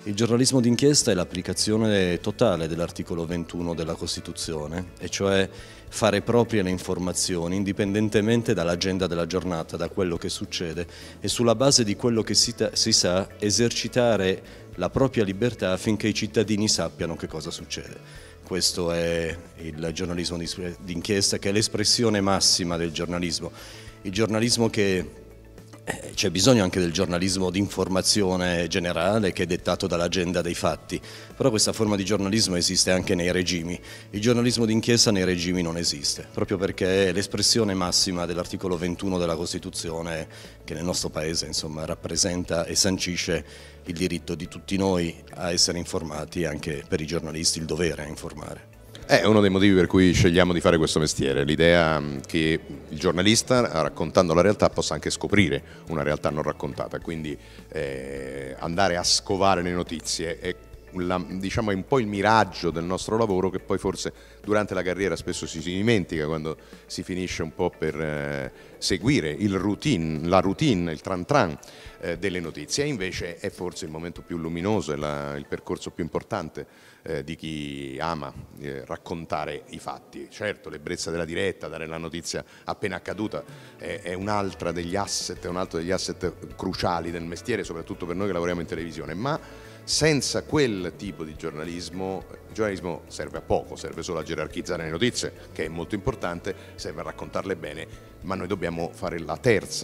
Il giornalismo d'inchiesta è l'applicazione totale dell'articolo 21 della Costituzione, e cioè fare proprie le informazioni indipendentemente dall'agenda della giornata, da quello che succede, e sulla base di quello che si sa esercitare la propria libertà affinché i cittadini sappiano che cosa succede. Questo è il giornalismo d'inchiesta, che è l'espressione massima del giornalismo. Il giornalismo che c'è bisogno anche del giornalismo di informazione generale, che è dettato dall'agenda dei fatti, però questa forma di giornalismo esiste anche nei regimi. Il giornalismo d'inchiesta nei regimi non esiste, proprio perché è l'espressione massima dell'articolo 21 della Costituzione, che nel nostro Paese rappresenta e sancisce il diritto di tutti noi a essere informati, e anche per i giornalisti il dovere a informare. È uno dei motivi per cui scegliamo di fare questo mestiere, l'idea che il giornalista, raccontando la realtà, possa anche scoprire una realtà non raccontata, quindi andare a scovare le notizie è diciamo, è un po' il miraggio del nostro lavoro, che poi forse durante la carriera spesso si dimentica, quando si finisce un po' per seguire la routine, il tran tran delle notizie, e invece è forse il momento più luminoso, il percorso più importante di chi ama raccontare i fatti. Certo, l'ebbrezza della diretta, dare la notizia appena accaduta è un altro degli asset cruciali del mestiere, soprattutto per noi che lavoriamo in televisione, ma senza quel tipo di giornalismo, il giornalismo serve a poco, serve solo a gerarchizzare le notizie, che è molto importante, serve a raccontarle bene, ma noi dobbiamo fare il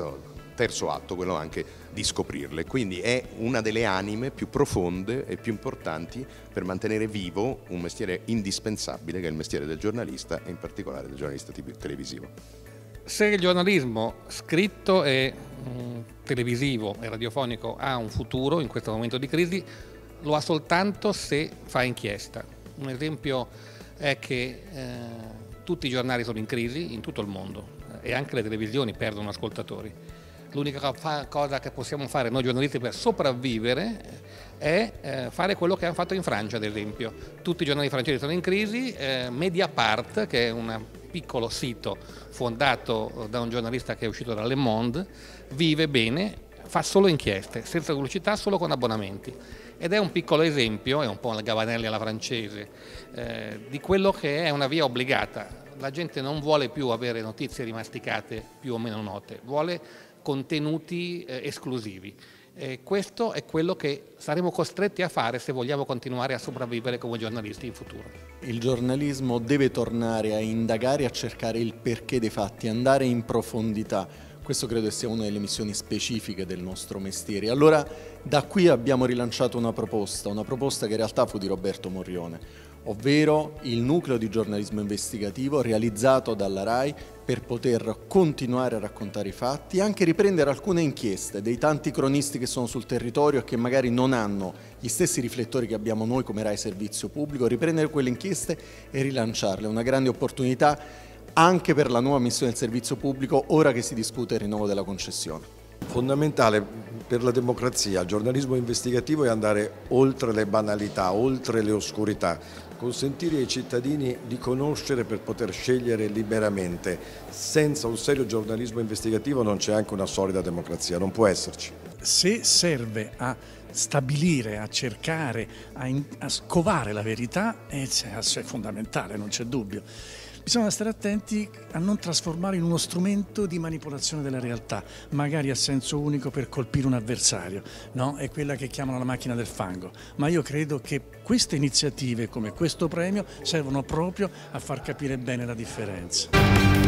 terzo atto, quello anche di scoprirle. Quindi è una delle anime più profonde e più importanti per mantenere vivo un mestiere indispensabile, che è il mestiere del giornalista, e in particolare del giornalista televisivo. Se il giornalismo scritto e televisivo e radiofonico ha un futuro in questo momento di crisi, lo ha soltanto se fa inchiesta. Un esempio è che tutti i giornali sono in crisi in tutto il mondo, e anche le televisioni perdono ascoltatori. L'unica cosa che possiamo fare noi giornalisti per sopravvivere è fare quello che hanno fatto in Francia, ad esempio. Tutti i giornali francesi sono in crisi, Mediapart, che è un piccolo sito fondato da un giornalista che è uscito da Le Monde, vive bene, fa solo inchieste, senza pubblicità, solo con abbonamenti. Ed è un piccolo esempio, è un po' la Gavanelli alla francese, di quello che è una via obbligata. La gente non vuole più avere notizie rimasticate più o meno note, vuole contenuti esclusivi. Questo è quello che saremo costretti a fare se vogliamo continuare a sopravvivere come giornalisti in futuro. Il giornalismo deve tornare a indagare, a cercare il perché dei fatti, andare in profondità. Questo credo sia una delle missioni specifiche del nostro mestiere. Allora, da qui abbiamo rilanciato una proposta che in realtà fu di Roberto Morrione, ovvero il nucleo di giornalismo investigativo realizzato dalla RAI per poter continuare a raccontare i fatti e anche riprendere alcune inchieste dei tanti cronisti che sono sul territorio e che magari non hanno gli stessi riflettori che abbiamo noi come RAI Servizio Pubblico, riprendere quelle inchieste e rilanciarle. Una grande opportunità anche per la nuova missione del servizio pubblico, ora che si discute il rinnovo della concessione. Fondamentale per la democrazia, il giornalismo investigativo, è andare oltre le banalità, oltre le oscurità, consentire ai cittadini di conoscere per poter scegliere liberamente. Senza un serio giornalismo investigativo non c'è anche una solida democrazia, non può esserci. Se serve a stabilire, a cercare, a scovare la verità, è fondamentale, non c'è dubbio. Bisogna stare attenti a non trasformare in uno strumento di manipolazione della realtà, magari a senso unico per colpire un avversario, no? È quella che chiamano la macchina del fango. Ma io credo che queste iniziative, come questo premio, servono proprio a far capire bene la differenza.